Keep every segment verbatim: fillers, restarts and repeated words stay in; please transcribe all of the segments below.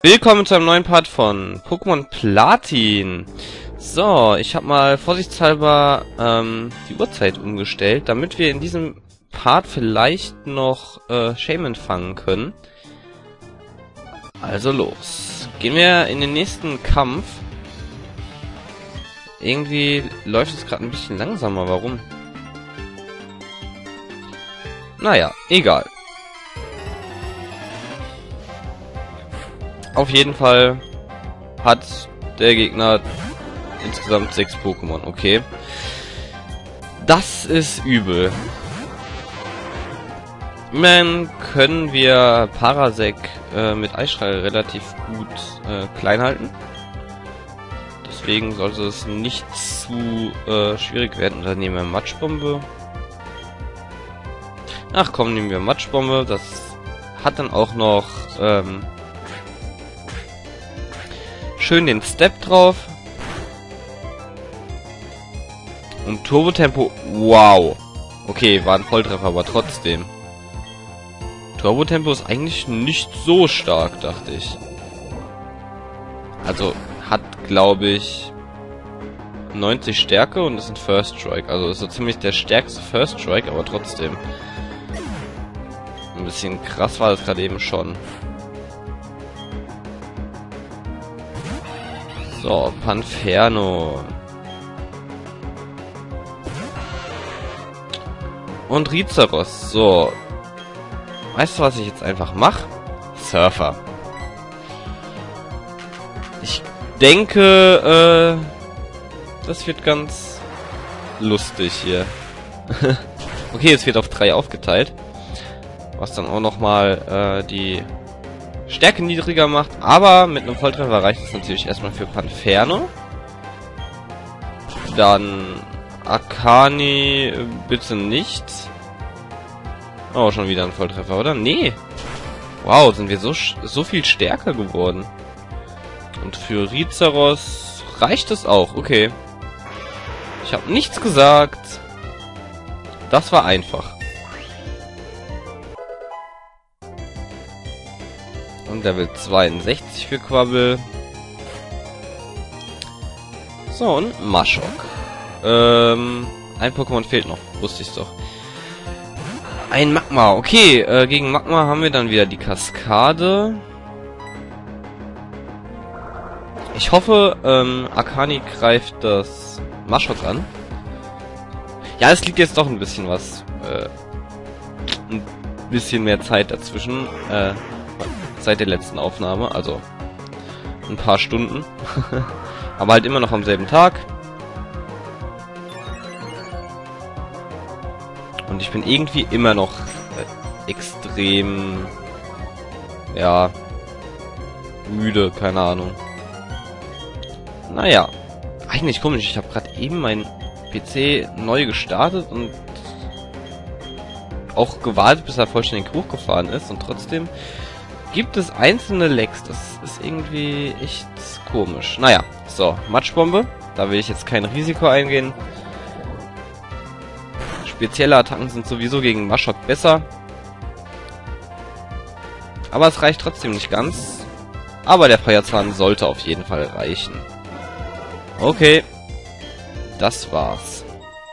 Willkommen zu einem neuen Part von Pokémon Platin. So, ich habe mal vorsichtshalber ähm, die Uhrzeit umgestellt, damit wir in diesem Part vielleicht noch äh, Shaman fangen können. Also los. Gehen wir in den nächsten Kampf. Irgendwie läuft es gerade ein bisschen langsamer. Warum? Naja, egal. Auf jeden Fall hat der Gegner insgesamt sechs Pokémon. Okay. Das ist übel. Immerhin können wir Parasek äh, mit Eisstrahl relativ gut äh, klein halten. Deswegen sollte es nicht zu äh, schwierig werden. Dann nehmen wir Matschbombe. Ach komm, nehmen wir Matschbombe. Das hat dann auch noch ähm, schön den Step drauf. Und Turbotempo. Wow. Okay, war ein Volltreffer, aber trotzdem. Turbotempo ist eigentlich nicht so stark, dachte ich. Also hat, glaube ich, neunzig Stärke und ist ein First Strike. Also ist so ziemlich der stärkste First Strike, aber trotzdem. Ein bisschen krass war das gerade eben schon. So, Panferno. Und Rizeros. So. Weißt du, was ich jetzt einfach mache? Surfer. Ich denke, äh, das wird ganz lustig hier. Okay, es wird auf drei aufgeteilt. Was dann auch nochmal äh, die Stärke niedriger macht, aber mit einem Volltreffer reicht es natürlich erstmal für Panferno. Dann Akani bitte nicht. Oh, schon wieder ein Volltreffer, oder? Nee. Wow, sind wir so so viel stärker geworden. Und für Rizeros reicht es auch. Okay. Ich habe nichts gesagt. Das war einfach. Und Level zweiundsechzig für Quabbel. So, und Maschok. Ähm, ein Pokémon fehlt noch. Wusste ich's doch. Ein Magma. Okay, äh, gegen Magma haben wir dann wieder die Kaskade. Ich hoffe, ähm, Akani greift das Maschok an. Ja, es liegt jetzt doch ein bisschen was. Äh, ein bisschen mehr Zeit dazwischen. Äh, seit der letzten Aufnahme. Also ein paar Stunden. Aber halt immer noch am selben Tag. Und ich bin irgendwie immer noch äh, extrem, ja, müde, keine Ahnung. Naja, eigentlich komisch, ich habe gerade eben mein P C neu gestartet und auch gewartet, bis er vollständig hochgefahren ist. Und trotzdem gibt es einzelne Lags, das ist irgendwie echt komisch. Naja, so, Matschbombe, da will ich jetzt kein Risiko eingehen. Spezielle Attacken sind sowieso gegen Maschok besser. Aber es reicht trotzdem nicht ganz. Aber der Feuerzahn sollte auf jeden Fall reichen. Okay. Das war's.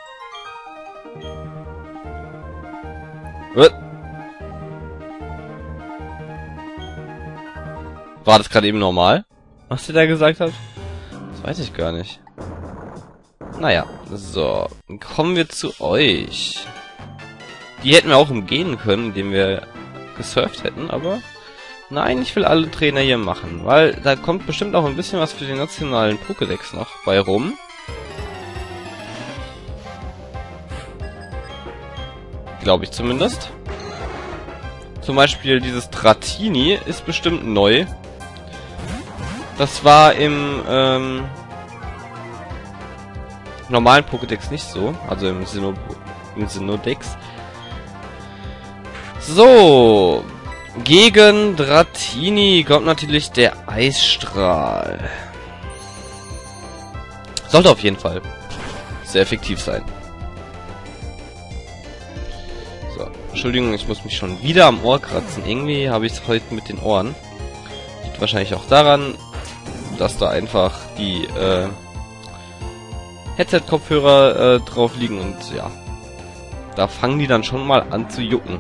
War das gerade eben normal, was ihr da gesagt habt? Das weiß ich gar nicht. Naja, so. Kommen wir zu euch. Die hätten wir auch umgehen können, indem wir gesurft hätten, aber nein, ich will alle Trainer hier machen, weil da kommt bestimmt auch ein bisschen was für den nationalen Pokédex noch bei rum. Glaube ich zumindest. Zum Beispiel dieses Dratini ist bestimmt neu. Das war im ähm, normalen Pokédex nicht so, also im Sinnoh im Sinnodex. So, gegen Dratini kommt natürlich der Eisstrahl. Sollte auf jeden Fall sehr effektiv sein. So, Entschuldigung, ich muss mich schon wieder am Ohr kratzen. Irgendwie habe ich es heute mit den Ohren. Liegt wahrscheinlich auch daran, dass da einfach die äh, Headset-Kopfhörer äh, drauf liegen und ja, da fangen die dann schon mal an zu jucken.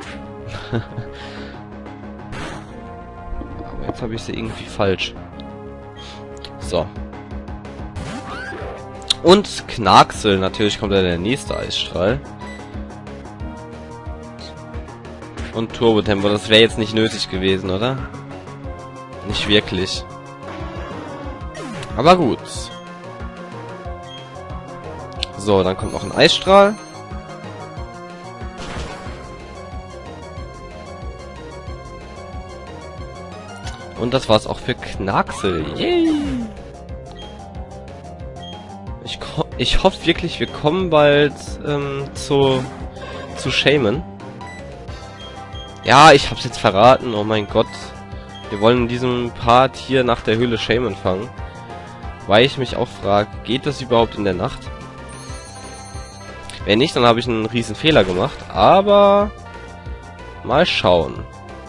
Aber jetzt habe ich sie irgendwie falsch. So. Und Knacksel, natürlich kommt dann der nächste Eisstrahl. Und Turbo-Tempo, das wäre jetzt nicht nötig gewesen, oder? Nicht wirklich. Aber gut. So, dann kommt noch ein Eisstrahl. Und das war's auch für Knacksel. Yay! Ich, ich hoffe wirklich, wir kommen bald ähm, zu, zu Shaman. Ja, ich hab's jetzt verraten. Oh mein Gott. Wir wollen in diesem Part hier nach der Höhle Shaman fangen. Weil ich mich auch frage, geht das überhaupt in der Nacht? Wenn nicht, dann habe ich einen riesen Fehler gemacht. Aber mal schauen.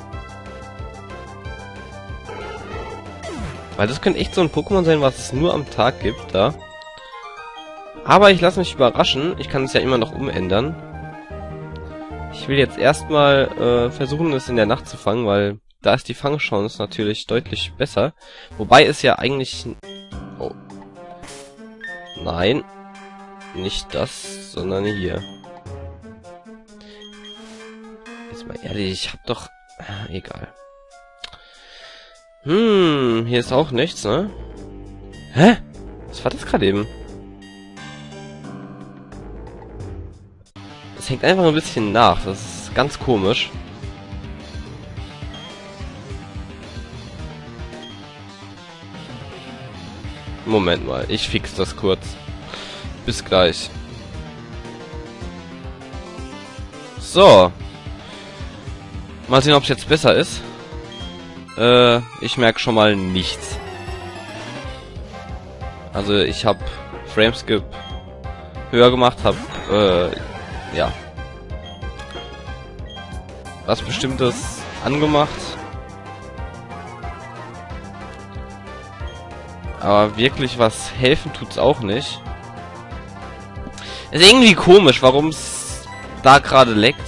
Weil das könnte echt so ein Pokémon sein, was es nur am Tag gibt, da. Aber ich lasse mich überraschen. Ich kann es ja immer noch umändern. Ich will jetzt erstmal äh, versuchen, es in der Nacht zu fangen, weil da ist die Fangchance natürlich deutlich besser. Wobei es ja eigentlich... Oh. Nein. Nicht das, sondern hier. Jetzt mal ehrlich, ich hab doch... Ah, egal. Hm, hier ist auch nichts, ne? Hä? Was war das gerade eben? Das hängt einfach ein bisschen nach. Das ist ganz komisch. Moment mal, ich fix das kurz. Bis gleich. So. Mal sehen, ob es jetzt besser ist. Äh, ich merke schon mal nichts. Also ich habe Frameskip höher gemacht, habe äh, ja was Bestimmtes angemacht. Aber wirklich was helfen tut's auch nicht. Ist irgendwie komisch, warum es da gerade leckt.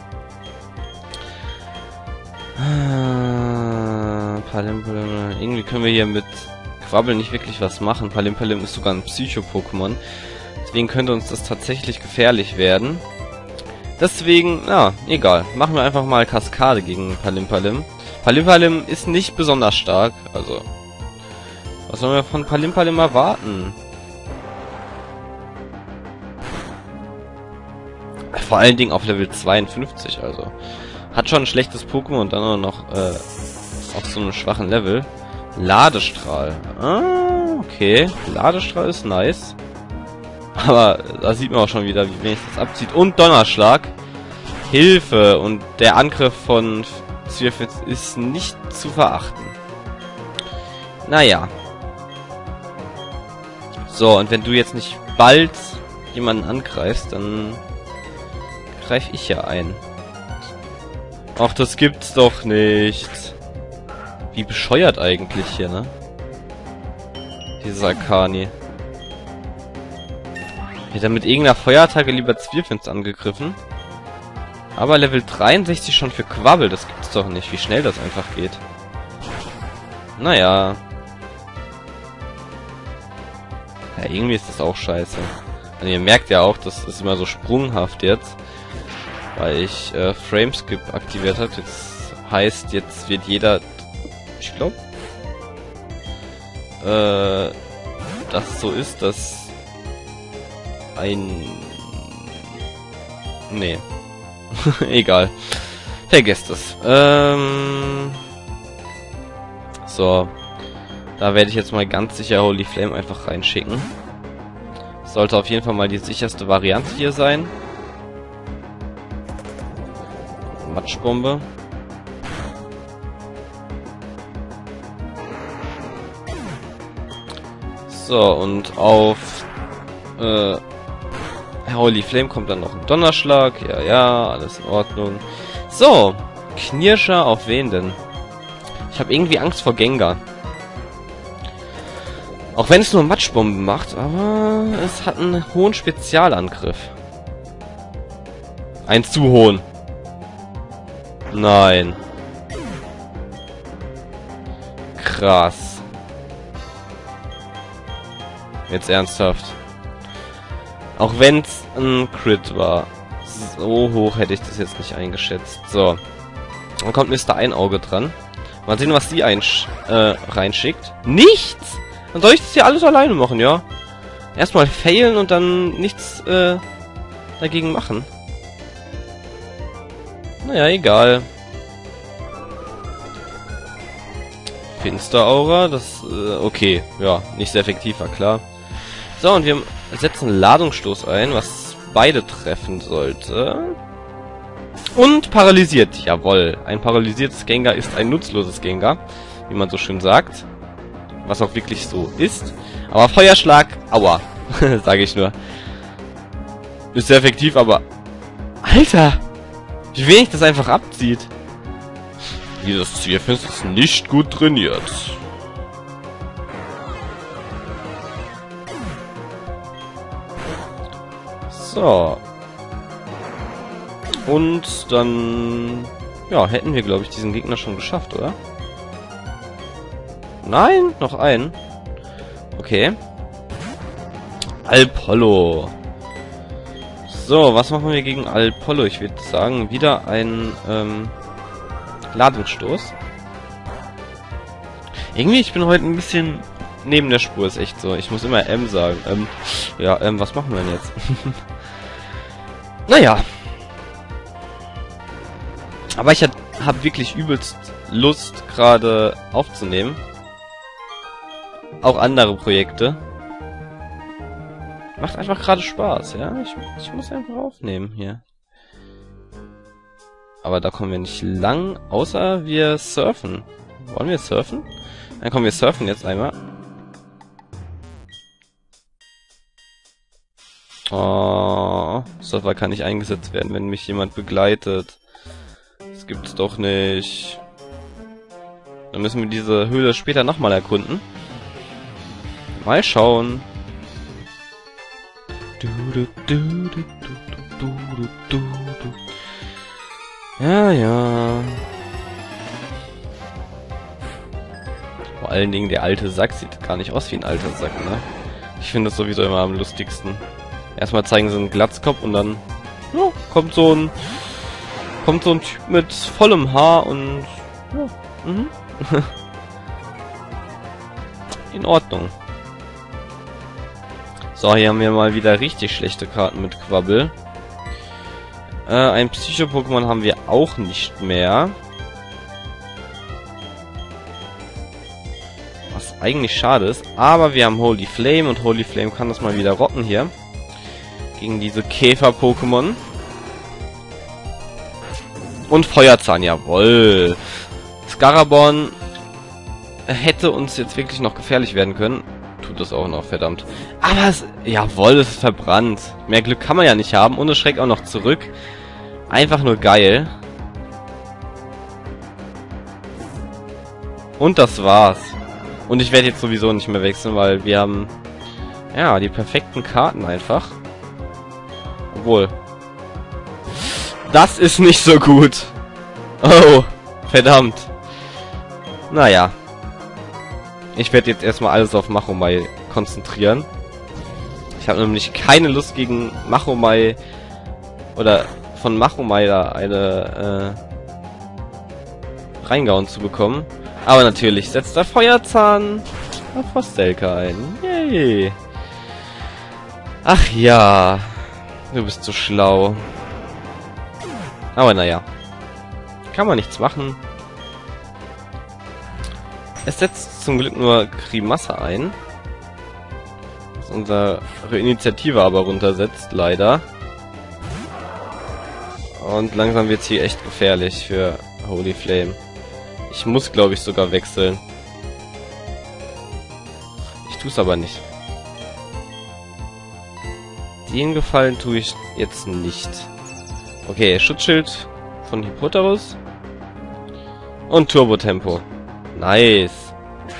Palimpalim. Irgendwie können wir hier mit Quabbel nicht wirklich was machen. Palimpalim ist sogar ein Psycho-Pokémon. Deswegen könnte uns das tatsächlich gefährlich werden. Deswegen, ja, egal. Machen wir einfach mal Kaskade gegen Palimpalim. Palimpalim ist nicht besonders stark. Also, was sollen wir von Palimpalim erwarten? Vor allen Dingen auf Level zweiundfünfzig, also. Hat schon ein schlechtes Pokémon und dann auch noch äh, auf so einem schwachen Level. Ladestrahl. Ah, okay. Ladestrahl ist nice. Aber da sieht man auch schon wieder, wie wenig das abzieht. Und Donnerschlag. Hilfe. Und der Angriff von Zwirfitz ist nicht zu verachten. Naja. So, und wenn du jetzt nicht bald jemanden angreifst, dann greife ich ja ein. Ach, das gibt's doch nicht. Wie bescheuert eigentlich hier, ne? Dieser Akani. Hätte er mit irgendeiner Feuerattacke lieber Zwirfins angegriffen. Aber Level dreiundsechzig schon für Quabbel, das gibt's doch nicht, wie schnell das einfach geht. Naja. Ja, irgendwie ist das auch scheiße. Und ihr merkt ja auch, das ist immer so sprunghaft jetzt. Weil ich äh, Frameskip aktiviert habe. Jetzt heißt, jetzt wird jeder... Ich glaube... Äh... Das so ist, dass... Ein... Nee. Egal. Vergesst es. Ähm... So. Da werde ich jetzt mal ganz sicher Holy Flame einfach reinschicken. Sollte auf jeden Fall mal die sicherste Variante hier sein. Matschbombe. So, und auf äh, Holy Flame kommt dann noch ein Donnerschlag. Ja, ja, alles in Ordnung. So, Knirscher auf wen denn? Ich habe irgendwie Angst vor Gengar. Auch wenn es nur Matschbomben macht, aber es hat einen hohen Spezialangriff. Einen zu hohen. Nein. Krass. Jetzt ernsthaft. Auch wenn es ein Crit war. So hoch hätte ich das jetzt nicht eingeschätzt. So. Dann kommt Mister Einauge dran. Mal sehen, was sie einsch äh, reinschickt. Nichts! Dann soll ich das hier alles alleine machen, ja? Erstmal failen und dann nichts äh, dagegen machen. Naja, egal. Finsteraura, das, äh, okay. Ja, nicht sehr effektiv, war klar. So, und wir setzen Ladungsstoß ein, was beide treffen sollte. Und paralysiert, jawohl. Ein paralysiertes Gengar ist ein nutzloses Gengar, wie man so schön sagt. Was auch wirklich so ist. Aber Feuerschlag, aua, sage ich nur. Ist sehr effektiv, aber... Alter! Wie wenig das einfach abzieht. Dieses Zierfest ist nicht gut trainiert. So. Und dann... Ja, hätten wir, glaube ich, diesen Gegner schon geschafft, oder? Nein, noch einen. Okay. Alpollo. So, was machen wir gegen Alpollo? Ich würde sagen, wieder ein ähm, Ladungsstoß. Irgendwie, ich bin heute ein bisschen neben der Spur, ist echt so. Ich muss immer M sagen. Ähm, ja, ähm, was machen wir denn jetzt? Naja. Aber ich habe wirklich übelst Lust, gerade aufzunehmen. Auch andere Projekte. Macht einfach gerade Spaß, ja? Ich, ich muss einfach aufnehmen hier. Aber da kommen wir nicht lang, außer wir surfen. Wollen wir surfen? Dann kommen wir surfen jetzt einmal. Oh, Surfer kann nicht eingesetzt werden, wenn mich jemand begleitet. Das gibt's doch nicht. Dann müssen wir diese Höhle später nochmal erkunden. Mal schauen. Du, du, du, du, du, du, du, du. Ja, ja. Vor allen Dingen der alte Sack sieht gar nicht aus wie ein alter Sack, ne? Ich finde das sowieso immer am lustigsten. Erstmal zeigen sie einen Glatzkopf und dann ja, kommt so ein kommt so ein Typ mit vollem Haar und ja, mhm. In Ordnung. So, hier haben wir mal wieder richtig schlechte Karten mit Quabbel. Äh, ein Psycho-Pokémon haben wir auch nicht mehr. Was eigentlich schade ist. Aber wir haben Holy Flame und Holy Flame kann das mal wieder rocken hier. Gegen diese Käfer-Pokémon. Und Feuerzahn, jawohl. Scaraborn hätte uns jetzt wirklich noch gefährlich werden können. Tut das auch noch, verdammt. Aber es, jawohl, es ist verbrannt. Mehr Glück kann man ja nicht haben. Und es schreckt auch noch zurück. Einfach nur geil. Und das war's. Und ich werde jetzt sowieso nicht mehr wechseln, weil wir haben ja die perfekten Karten einfach. Obwohl. Das ist nicht so gut. Oh, verdammt. Naja. Ich werde jetzt erstmal alles auf Machomai konzentrieren. Ich habe nämlich keine Lust gegen Machomai oder von Machomai da eine äh, reingehauen zu bekommen. Aber natürlich setzt der Feuerzahn auf Frostelka ein. Yay. Ach ja. Du bist so schlau. Aber naja. Kann man nichts machen. Es setzt zum Glück nur Grimasse ein. Was unsere Initiative aber runtersetzt, leider. Und langsam wird es hier echt gefährlich für Holy Flame. Ich muss, glaube ich, sogar wechseln. Ich tue es aber nicht. Den Gefallen tue ich jetzt nicht. Okay, Schutzschild von Hippoterus. Und Turbo-Tempo. Nice.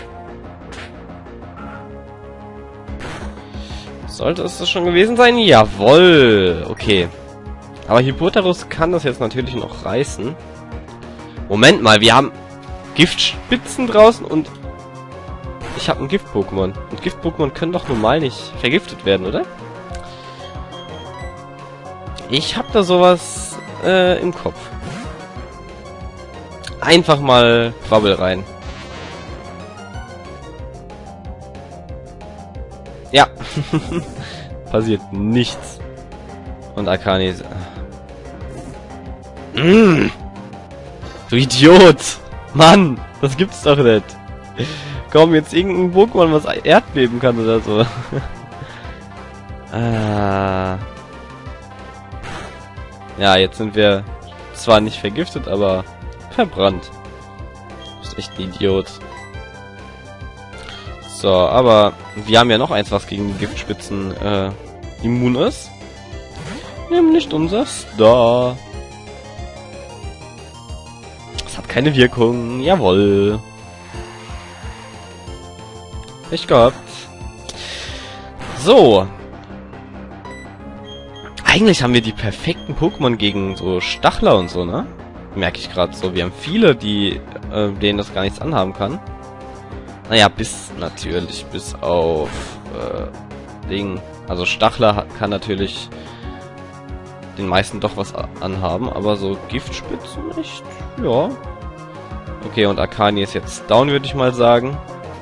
Sollte es das schon gewesen sein? Jawohl. Okay. Aber Hippoterus kann das jetzt natürlich noch reißen. Moment mal, wir haben Giftspitzen draußen und ich habe ein Gift-Pokémon. Und Gift-Pokémon können doch normal nicht vergiftet werden, oder? Ich habe da sowas äh, im Kopf. Einfach mal Quabbel rein. Ja. Passiert nichts. Und Akani... Mmh. Du Idiot! Mann! Das gibt's doch nicht! Komm, jetzt irgendein Pokémon, was Erdbeben kann oder so. ah. Ja, jetzt sind wir zwar nicht vergiftet, aber verbrannt. Du bist echt ein Idiot. So, aber wir haben ja noch eins, was gegen die Giftspitzen äh, immun ist. Nämlich unser Star. Das hat keine Wirkung. Jawohl. Pech gehabt. So. Eigentlich haben wir die perfekten Pokémon gegen so Stachler und so, ne? Merke ich gerade so. Wir haben viele, die äh, denen das gar nichts anhaben kann. Naja, bis natürlich, bis auf äh, Ding. Also Stachler hat, kann natürlich den meisten doch was anhaben, aber so Giftspitzen nicht. Ja. Okay, und Akani ist jetzt down, würde ich mal sagen.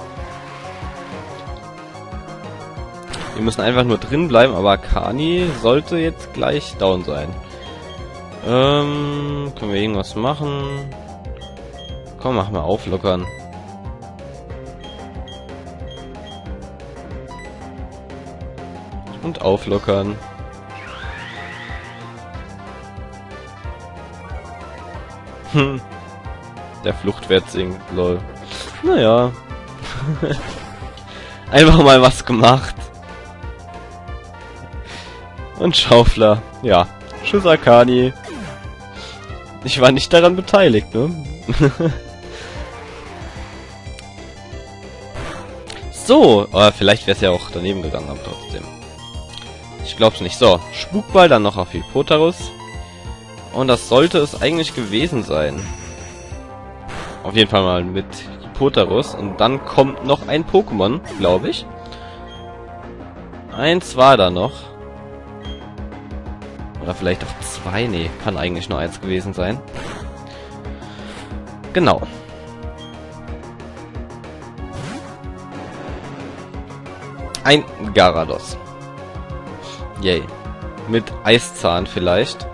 Wir müssen einfach nur drin bleiben, aber Akani sollte jetzt gleich down sein. Ähm, können wir irgendwas machen? Komm, mach mal auflockern. Und auflockern. Hm. Der Fluchtwert sinkt, lol. Naja. Einfach mal was gemacht. Und Schaufler. Ja. Tschüss, Akani. Ich war nicht daran beteiligt, ne? So. Aber vielleicht wäre es ja auch daneben gegangen, aber trotzdem. Ich glaub's nicht. So. Spukball, dann noch auf Hippoterus. Und das sollte es eigentlich gewesen sein. Auf jeden Fall mal mit Hippoterus. Und dann kommt noch ein Pokémon, glaube ich. Eins war da noch. Oder vielleicht auch zwei. Nee, kann eigentlich nur eins gewesen sein. Genau. Ein Gyarados. Yay. Mit Eiszahn vielleicht.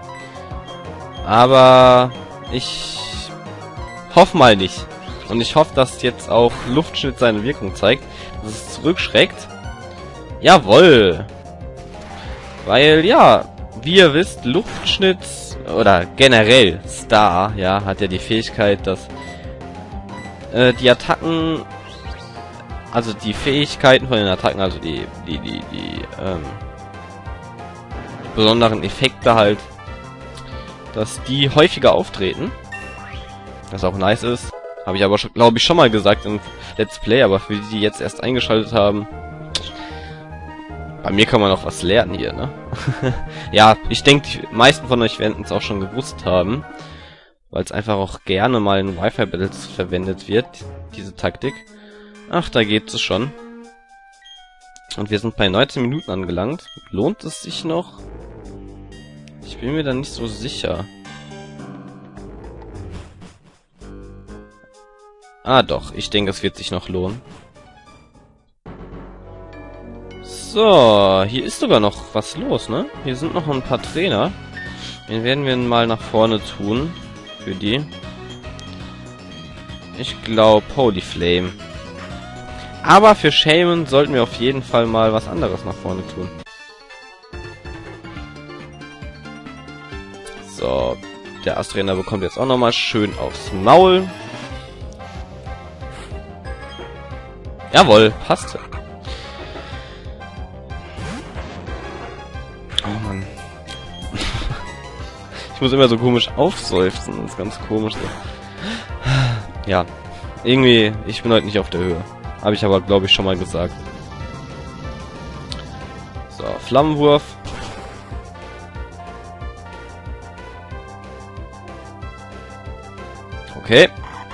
Aber ich hoffe mal nicht. Und ich hoffe, dass jetzt auch Luftschnitt seine Wirkung zeigt. Dass es zurückschreckt. Jawohl. Weil, ja, wie ihr wisst, Luftschnitt oder generell Star, ja, hat ja die Fähigkeit, dass äh, die Attacken, also die Fähigkeiten von den Attacken, also die, die, die, die, ähm, besonderen Effekte halt, dass die häufiger auftreten. Was auch nice ist. Habe ich aber, glaube ich, schon mal gesagt im Let's Play, aber für die, die jetzt erst eingeschaltet haben, bei mir kann man noch was lernen hier, ne? Ja, ich denke, die meisten von euch werden es auch schon gewusst haben, weil es einfach auch gerne mal in Wi-Fi-Battles verwendet wird, diese Taktik. Ach, da geht es schon. Und wir sind bei neunzehn Minuten angelangt. Lohnt es sich noch? Ich bin mir da nicht so sicher. Ah doch, ich denke, es wird sich noch lohnen. So, hier ist sogar noch was los, ne? Hier sind noch ein paar Trainer. Den werden wir mal nach vorne tun. Für die. Ich glaube, Holy Flame. Aber für Shaman sollten wir auf jeden Fall mal was anderes nach vorne tun. So, der Astrainer bekommt jetzt auch nochmal schön aufs Maul. Jawohl, passt. Oh Mann. Ich muss immer so komisch aufseufzen. Das ist ganz komisch. So. Ja. Irgendwie, ich bin heute nicht auf der Höhe. Habe ich aber, glaube ich, schon mal gesagt. So, Flammenwurf. Okay.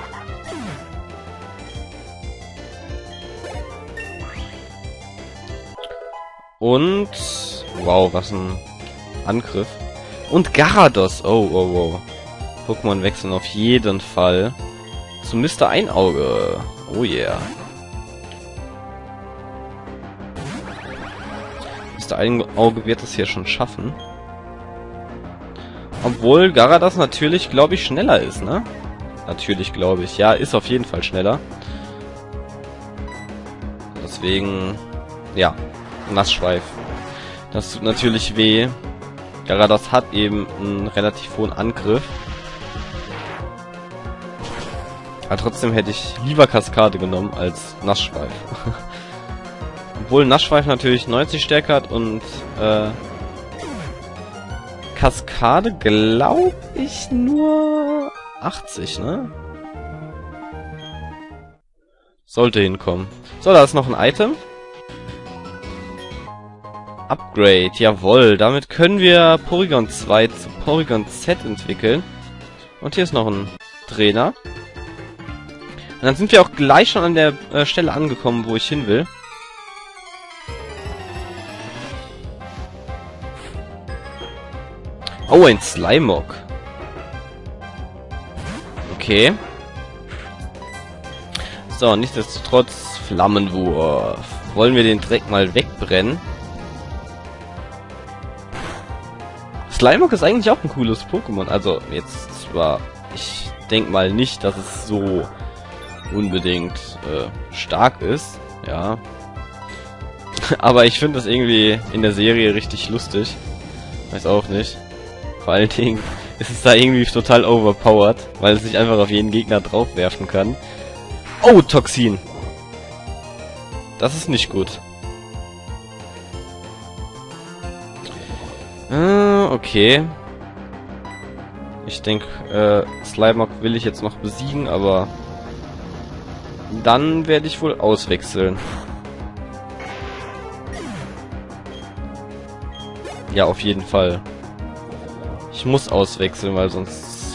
Und... Wow, was ein Angriff. Und Garados. Oh, oh, oh. Pokémon wechseln auf jeden Fall zu Mister Einauge. Oh yeah. Mister Einauge wird es hier schon schaffen. Obwohl Garados natürlich, glaube ich, schneller ist, ne? Natürlich, glaube ich. Ja, ist auf jeden Fall schneller. Deswegen, ja, Nassschweif. Das tut natürlich weh. Garados hat eben einen relativ hohen Angriff. Aber trotzdem hätte ich lieber Kaskade genommen als Nassschweif. Obwohl Nassschweif natürlich neunzig Stärke hat und äh, Kaskade, glaube ich, nur achtzig, ne? Sollte hinkommen. So, da ist noch ein Item. Upgrade, jawohl. Damit können wir Porygon zwei zu Porygon Z entwickeln. Und hier ist noch ein Trainer. Und dann sind wir auch gleich schon an der äh, Stelle angekommen, wo ich hin will. Oh, ein Slimog. Okay. So, nichtsdestotrotz Flammenwurf. Wollen wir den Dreck mal wegbrennen? Slimog ist eigentlich auch ein cooles Pokémon. Also, jetzt zwar... Ich denke mal nicht, dass es so unbedingt äh, stark ist. Ja. Aber ich finde das irgendwie in der Serie richtig lustig. Weiß auch nicht. Vor allen Dingen ist es da irgendwie total overpowered, weil es sich einfach auf jeden Gegner draufwerfen kann. Oh, Toxin! Das ist nicht gut. Äh, okay. Ich denke, äh, Slimog will ich jetzt noch besiegen, aber dann werde ich wohl auswechseln. Ja, auf jeden Fall. Ich muss auswechseln, weil sonst...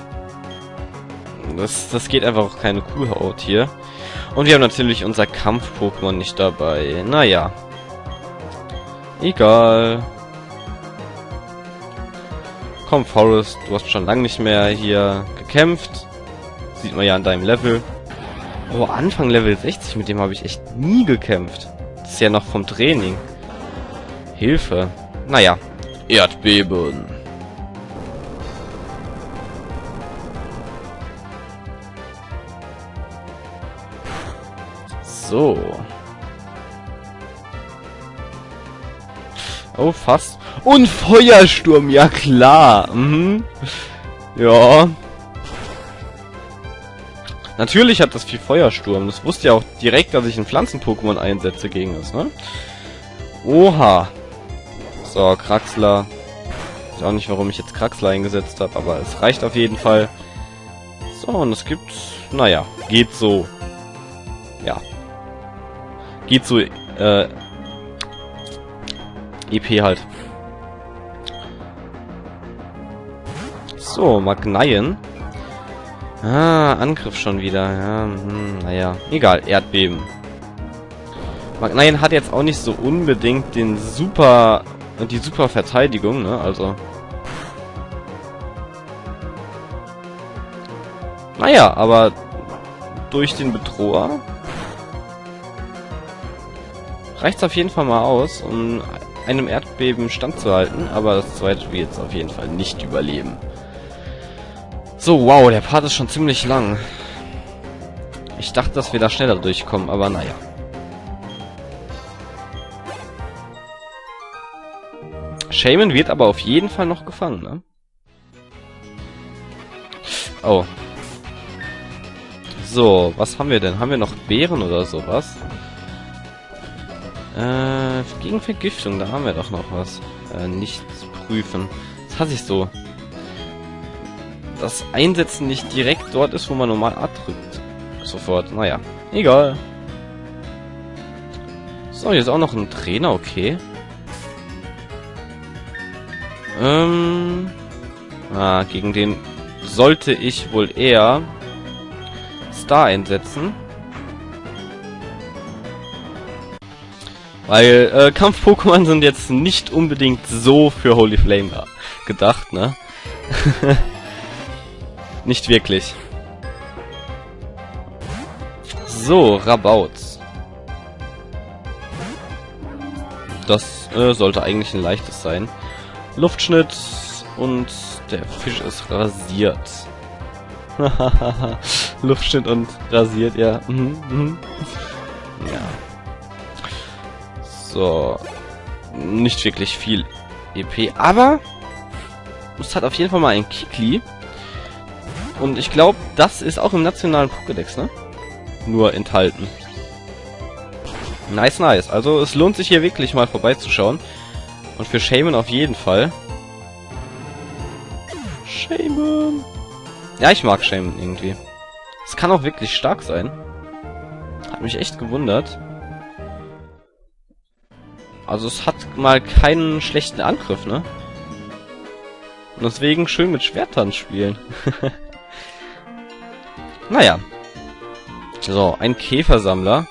Das, das geht einfach auch keine Kuhhaut hier. Und wir haben natürlich unser Kampf-Pokémon nicht dabei. Naja. Egal. Komm, Forest, du hast schon lange nicht mehr hier gekämpft. Sieht man ja an deinem Level. Oh, Anfang Level sechzig, mit dem habe ich echt nie gekämpft. Das ist ja noch vom Training. Hilfe. Naja. Erdbeben. So. Oh, fast. Und Feuersturm, ja klar. Mhm. Ja. Natürlich hat das viel Feuersturm. Das wusste ja auch direkt, dass ich ein Pflanzen-Pokémon einsetze gegen es, ne? Oha. So, Kraxler. Ich weiß auch nicht, warum ich jetzt Kraxler eingesetzt habe, aber es reicht auf jeden Fall. So, und es gibt... Naja, geht so. Ja. Geht so, äh... E P halt. So, Magneien. Ah, Angriff schon wieder. Ja, hm, naja. Egal, Erdbeben. Magneien hat jetzt auch nicht so unbedingt den super... die super Verteidigung, ne? Also... Naja, aber... durch den Bedroher... reicht's auf jeden Fall mal aus, um einem Erdbeben standzuhalten, aber das zweite wird jetzt auf jeden Fall nicht überleben. So, wow, der Part ist schon ziemlich lang. Ich dachte, dass wir da schneller durchkommen, aber naja. Shaman wird aber auf jeden Fall noch gefangen, ne? Oh. So, was haben wir denn? Haben wir noch Beeren oder sowas? Äh, gegen Vergiftung, da haben wir doch noch was. Äh, nichts prüfen. Das hasse ich so. Das Einsetzen nicht direkt dort ist, wo man normal A drückt. Das sofort. Naja, egal. So, hier ist auch noch ein Trainer, okay. Ähm... Ah, gegen den sollte ich wohl eher Star einsetzen. Weil äh, Kampf-Pokémon sind jetzt nicht unbedingt so für Holy Flame da gedacht, ne? Nicht wirklich. So, Rabaut. Das äh, sollte eigentlich ein leichtes sein. Luftschnitt und der Fisch ist rasiert. Luftschnitt und rasiert, ja. Mhm, mhm. Ja. So. Nicht wirklich viel E P, aber es hat auf jeden Fall mal ein Kikli. Und ich glaube, das ist auch im nationalen Pokédex, ne? Nur enthalten. Nice, nice. Also es lohnt sich hier wirklich mal vorbeizuschauen. Und für Shaman auf jeden Fall. Shaman. Ja, ich mag Shaman irgendwie. Es kann auch wirklich stark sein. Hat mich echt gewundert. Also es hat mal keinen schlechten Angriff, ne? Und deswegen schön mit Schwertern spielen. Naja. So, ein Käfersammler.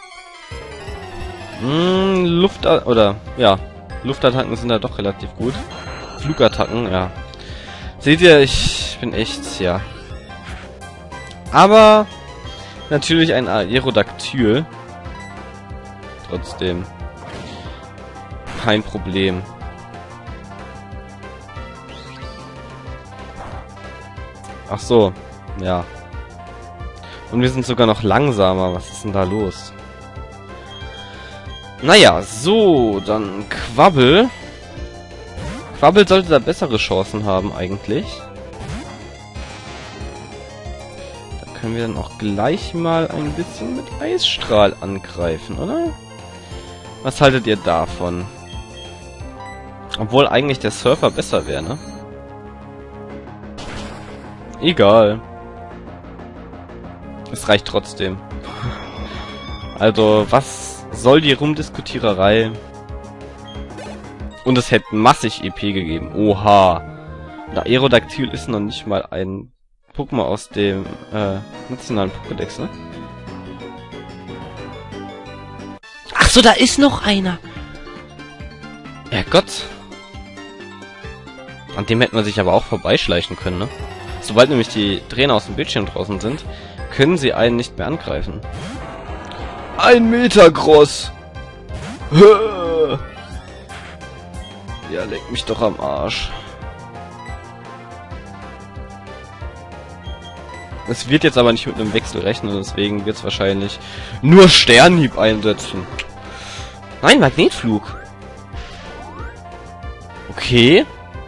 Hm, Luft... oder, ja. Luftattacken sind da doch relativ gut. Flugattacken, ja. Seht ihr, ich bin echt, ja. Aber natürlich ein Aerodactyl. Trotzdem. Kein Problem. Ach so, ja. Und wir sind sogar noch langsamer. Was ist denn da los? Naja, so, dann Quabbel. Quabbel sollte da bessere Chancen haben, eigentlich. Da können wir dann auch gleich mal ein bisschen mit Eisstrahl angreifen, oder? Was haltet ihr davon? Obwohl eigentlich der Surfer besser wäre, ne? Egal. Es reicht trotzdem. Also, was soll die Rumdiskutiererei? Und es hätte massig E P gegeben. Oha. Der Aerodactyl ist noch nicht mal ein Pokémon aus dem äh, nationalen Pokédex, ne? Ach so, da ist noch einer. Herrgott. An dem hätte man sich aber auch vorbeischleichen können, ne? Sobald nämlich die Trainer aus dem Bildschirm draußen sind, können sie einen nicht mehr angreifen. Ein Metagross! Ja, leck mich doch am Arsch. Es wird jetzt aber nicht mit einem Wechsel rechnen, deswegen wird es wahrscheinlich nur Sternhieb einsetzen. Nein, Magnetflug. Okay.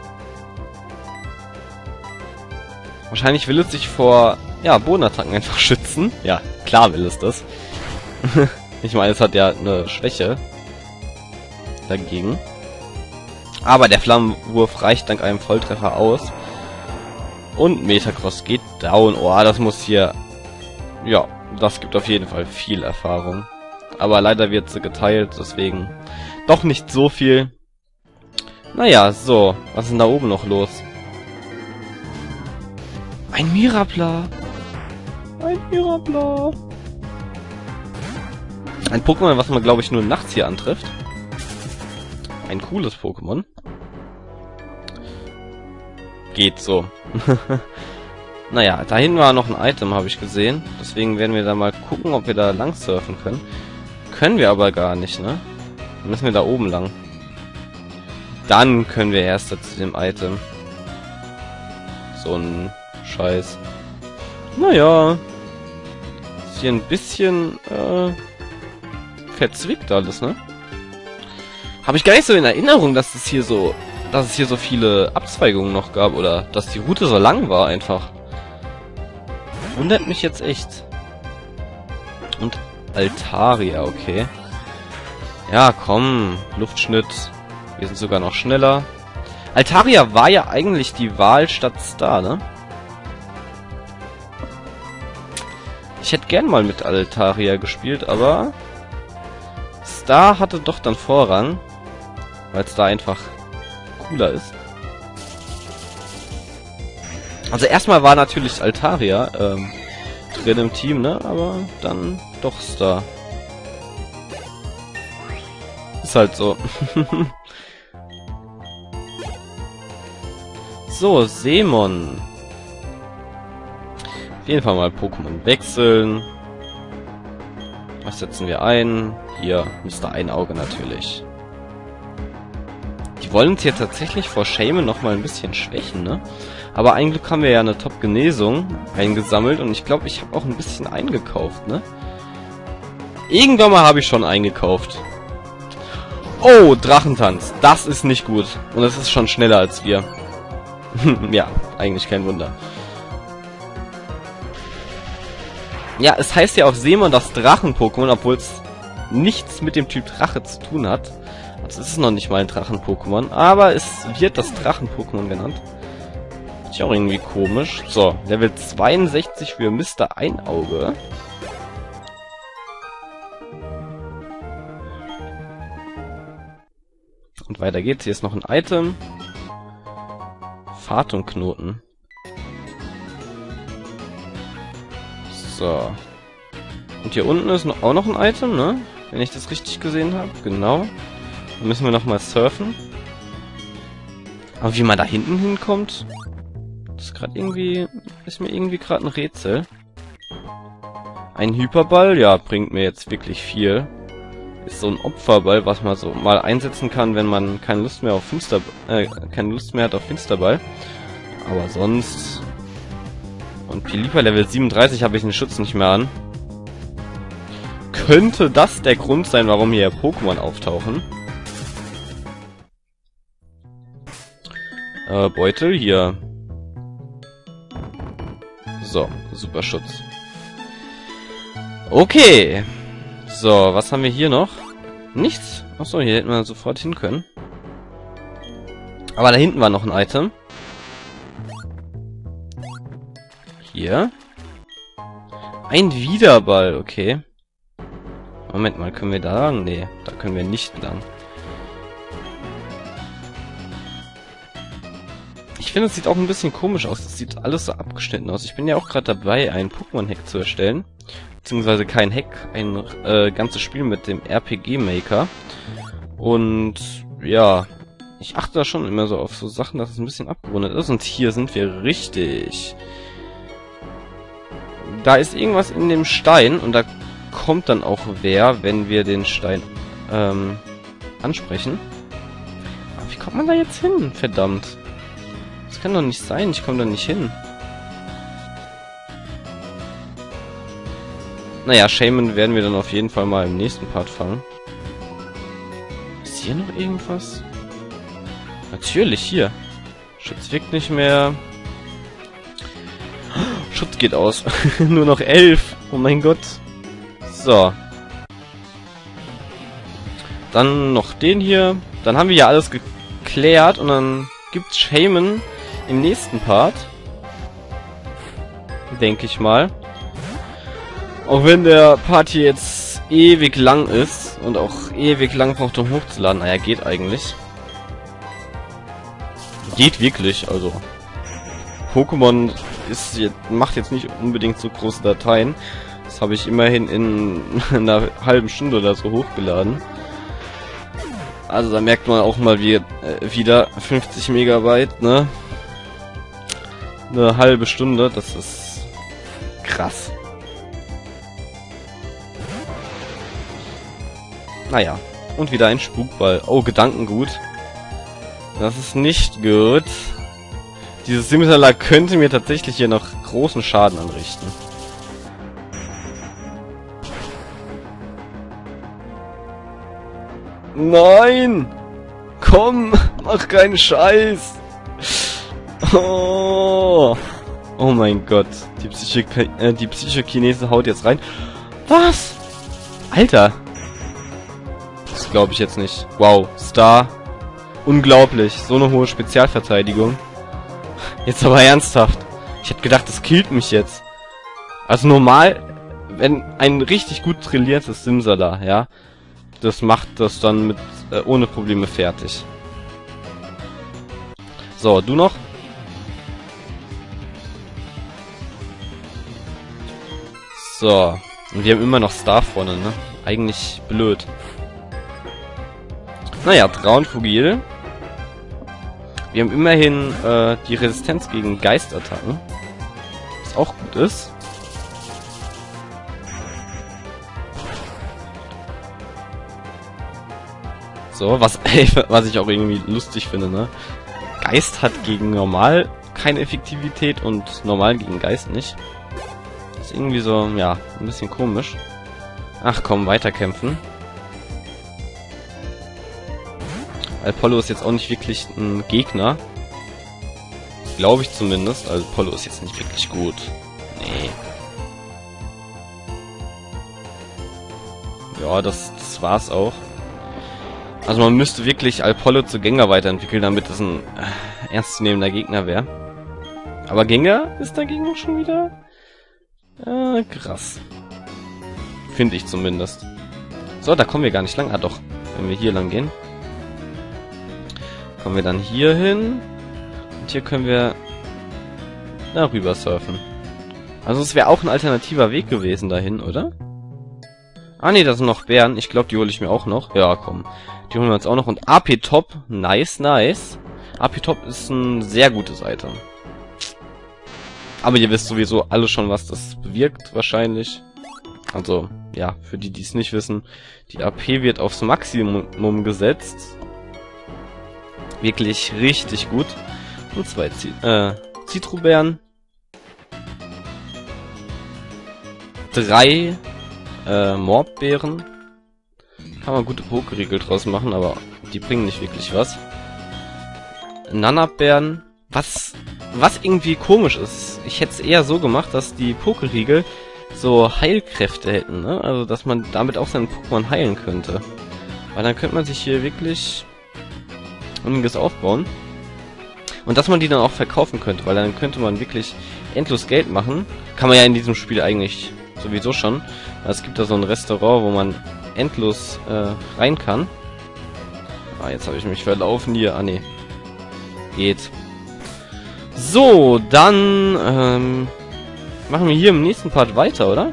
Wahrscheinlich will es sich vor, ja, Bodenattacken einfach schützen. Ja, klar will es das. Ich meine, es hat ja eine Schwäche dagegen. Aber der Flammenwurf reicht dank einem Volltreffer aus. Und Metagross geht down. Oh, das muss hier... Ja, das gibt auf jeden Fall viel Erfahrung. Aber leider wird sie geteilt, deswegen doch nicht so viel. Naja, so. Was ist denn da oben noch los? Ein Mirapla. Ein Mirapla. Ein Pokémon, was man, glaube ich, nur nachts hier antrifft. Ein cooles Pokémon. Geht so. Naja, da hinten war noch ein Item, habe ich gesehen. Deswegen werden wir da mal gucken, ob wir da lang surfen können. Können wir aber gar nicht, ne? Dann müssen wir da oben lang. Dann können wir erst zu dem Item. So ein Scheiß. Naja. Ist hier ein bisschen äh, verzwickt alles, ne? Habe ich gar nicht so in Erinnerung, dass es hier so, dass es hier so viele Abzweigungen noch gab oder dass die Route so lang war einfach. Wundert mich jetzt echt. Und Altaria, okay. Ja, komm, Luftschnitt. Wir sind sogar noch schneller. Altaria war ja eigentlich die Wahl statt Star, ne? Ich hätte gern mal mit Altaria gespielt, aber Star hatte doch dann Vorrang, weil Star einfach cooler ist. Also erstmal war natürlich Altaria ähm, drin im Team, ne? Aber dann doch Star. Ist halt so. So, Seemon. Auf jeden Fall mal Pokémon wechseln. Was setzen wir ein? Hier, Mister Einauge natürlich. Die wollen uns hier tatsächlich vor Shaman noch mal ein bisschen schwächen, ne? Aber ein Glück haben wir ja eine Top-Genesung eingesammelt und ich glaube, ich habe auch ein bisschen eingekauft, ne? Irgendwann mal habe ich schon eingekauft. Oh, Drachentanz. Das ist nicht gut. Und es ist schon schneller als wir. Ja, eigentlich kein Wunder. Ja, es heißt ja auf Seemon das Drachen-Pokémon, obwohl es nichts mit dem Typ Drache zu tun hat. Also es ist noch nicht mal ein Drachen-Pokémon, aber es wird das Drachen-Pokémon genannt. Ist ja auch irgendwie komisch. So, Level zweiundsechzig für Mister Einauge. Und weiter geht's. Hier ist noch ein Item. Fahrtunknoten. So. Und hier unten ist noch, auch noch ein Item, ne? Wenn ich das richtig gesehen habe. Genau. Dann müssen wir nochmal surfen. Aber wie man da hinten hinkommt, das ist gerade irgendwie, ist mir irgendwie gerade ein Rätsel. Ein Hyperball, ja, bringt mir jetzt wirklich viel. Ist so ein Opferball, was man so mal einsetzen kann, wenn man keine Lust mehr auf Finster, äh, keine Lust mehr hat auf Finsterball. Aber sonst... Und Pilipa Level siebenunddreißig habe ich den Schutz nicht mehr an. Könnte das der Grund sein, warum hier Pokémon auftauchen? Äh, Beutel hier. So, super Schutz. Okay. So, was haben wir hier noch? Nichts. Achso, hier hätten wir sofort hin können. Aber da hinten war noch ein Item. Hier. Ein Wiederball, okay. Moment mal, können wir da lang? Nee, da können wir nicht lang. Ich finde, es sieht auch ein bisschen komisch aus. Es sieht alles so abgeschnitten aus. Ich bin ja auch gerade dabei, einen Pokémon-Hack zu erstellen. Beziehungsweise kein Hack, ein äh, ganzes Spiel mit dem R P G Maker. Und ja, ich achte da schon immer so auf so Sachen, dass es ein bisschen abgerundet ist. Und hier sind wir richtig. Da ist irgendwas in dem Stein und da kommt dann auch wer, wenn wir den Stein ähm, ansprechen. Aber wie kommt man da jetzt hin? Verdammt. Das kann doch nicht sein, ich komme da nicht hin. Naja, Shaman werden wir dann auf jeden Fall mal im nächsten Part fangen. Ist hier noch irgendwas? Natürlich, hier. Schutz wirkt nicht mehr. Schutz geht aus. Nur noch elf. Oh mein Gott. So. Dann noch den hier. Dann haben wir ja alles geklärt und dann gibt's Shaman im nächsten Part. Denke ich mal. Auch wenn der Part hier jetzt ewig lang ist und auch ewig lang braucht, um hochzuladen. Naja, geht eigentlich. Geht wirklich, also. Pokémon ist jetzt, macht jetzt nicht unbedingt so große Dateien. Das habe ich immerhin in einer halben Stunde oder so hochgeladen. Also da merkt man auch mal wie, äh, wieder fünfzig Megabyte, ne? Eine halbe Stunde, das ist krass. Naja, und wieder ein Spukball. Oh, Gedankengut. Das ist nicht gut. Dieses Simsalar könnte mir tatsächlich hier noch großen Schaden anrichten. Nein! Komm! Mach keinen Scheiß! Oh, oh mein Gott. Die, Psycho äh, die Psychokinese haut jetzt rein. Was? Alter! Das glaube ich jetzt nicht. Wow, Star. Unglaublich. So eine hohe Spezialverteidigung. Jetzt aber ernsthaft. Ich hätte gedacht, das killt mich jetzt. Also normal wenn ein richtig gut trainiertes Simsala, ja, das macht das dann mit äh, ohne Probleme fertig. So, du noch? So. Und wir haben immer noch Star vorne, ne? Eigentlich blöd. Naja, Traunfugil. Wir haben immerhin äh, die Resistenz gegen Geistattacken. Was auch gut ist. So, was, was ich auch irgendwie lustig finde, ne? Geist hat gegen Normal keine Effektivität und Normal gegen Geist nicht. Das ist irgendwie so, ja, ein bisschen komisch. Ach komm, weiterkämpfen. Apollo ist jetzt auch nicht wirklich ein Gegner. Glaube ich zumindest. Also Apollo ist jetzt nicht wirklich gut. Nee. Ja, das, das war's auch. Also man müsste wirklich Apollo zu Gengar weiterentwickeln, damit es ein äh, ernstzunehmender Gegner wäre. Aber Gengar ist dagegen schon wieder äh, krass. Finde ich zumindest. So, da kommen wir gar nicht lang. Ah doch, wenn wir hier lang gehen. Kommen wir dann hier hin. Und hier können wir darüber surfen. Also es wäre auch ein alternativer Weg gewesen dahin, oder? Ah ne, da sind noch Bären. Ich glaube, die hole ich mir auch noch. Ja, komm. Die holen wir uns auch noch. Und A P Top. Nice, nice. A P Top ist ein sehr gutes Item. Aber ihr wisst sowieso alle schon, was das bewirkt, wahrscheinlich. Also, ja, für die, die es nicht wissen. Die A P wird aufs Maximum gesetzt. Wirklich richtig gut. Und zwei Z äh, Zitrubären. Drei äh, Morbbeeren. Kann man gute Pokeriegel draus machen, aber die bringen nicht wirklich was. Nanabären. Was, was irgendwie komisch ist. Ich hätte es eher so gemacht, dass die Pokeriegel so Heilkräfte hätten, ne? Also, dass man damit auch seinen Pokémon heilen könnte. Weil dann könnte man sich hier wirklich einiges aufbauen. Und dass man die dann auch verkaufen könnte, weil dann könnte man wirklich endlos Geld machen. Kann man ja in diesem Spiel eigentlich sowieso schon. Es gibt da so ein Restaurant, wo man endlos äh, rein kann. Ah, jetzt habe ich mich verlaufen hier. Ah, ne. Geht. So, dann ähm, machen wir hier im nächsten Part weiter, oder?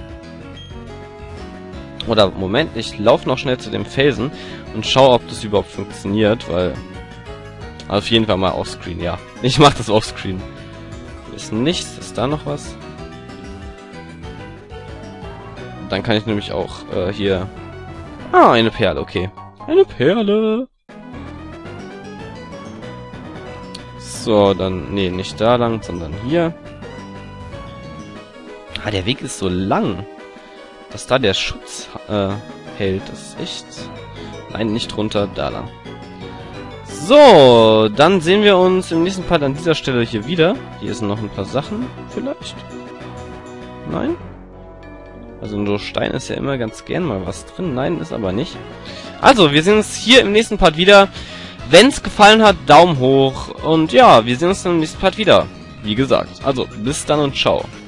Oder, Moment, ich laufe noch schnell zu dem Felsen und schaue, ob das überhaupt funktioniert, weil... Auf jeden Fall mal offscreen, ja. Ich mache das offscreen. Hier ist nichts. Ist da noch was? Dann kann ich nämlich auch äh, hier... Ah, eine Perle, okay. Eine Perle! So, dann... Nee, nicht da lang, sondern hier. Ah, der Weg ist so lang. Dass da der Schutz äh, hält, das ist echt... Nein, nicht runter, da lang. So, dann sehen wir uns im nächsten Part an dieser Stelle hier wieder. Hier sind noch ein paar Sachen, vielleicht. Nein? Also in so Stein ist ja immer ganz gern mal was drin. Nein, ist aber nicht. Also, wir sehen uns hier im nächsten Part wieder. Wenn es gefallen hat, Daumen hoch. Und ja, wir sehen uns im nächsten Part wieder. Wie gesagt. Also, bis dann und ciao.